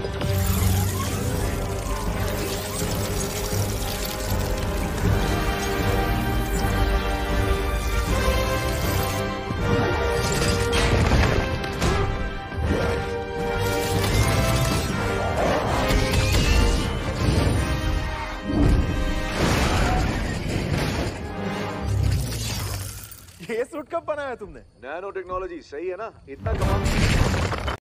ये सूट कब बनाया तुमने? नैनो टेक्नोलॉजी, सही है ना? इतना कमाल।